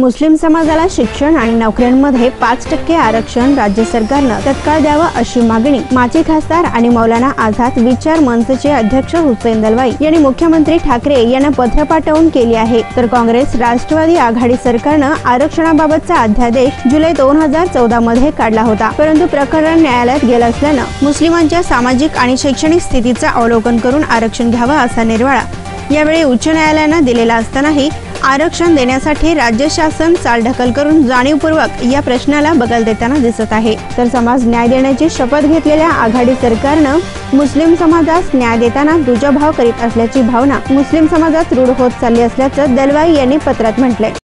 मुस्लिम समाजाला शिक्षण आणि नोकऱ्यांमध्ये 5% आरक्षण राज्य सरकारनं तत्काळ द्यावं अशी मागणी माजी खासदार आणि मौलाना आझाद विचार मंचचे अध्यक्ष हुसेन दलवाई यांनी मुख्यमंत्री ठाकरे यांना पत्र पाठवून केली आहे। तर काँग्रेस राष्ट्रवादी आघाडी सरकारनं आरक्षणाबाबतचा अध्यादेश जुलै 2014 मध्ये काढला होता, परंतु प्रकरण न्यायालयात गेलं असल्यानं मुस्लिमांच्या सामाजिक आणि शैक्षणिक स्थितीचं अवलोकन करून आरक्षण घ्यावं असा निर्वाळा यावेळी उच्च न्यायालयानं दिलेला असतानाही आरक्षण देण्यासाठी राज्य शासन चालढकल करून जाणीवपूर्वक या प्रश्नाला बगल देताना दिसत आहे। तर समाज न्याय देण्याची शपथ घेतलेल्या आघाडी सरकारनं मुस्लिम समाजास न्याय देताना दुजाभाव करीत असल्याची भावना मुस्लिम समाजात रूढ होत चालली असल्याचं दलवाई यांनी पत्रात म्हटलंय।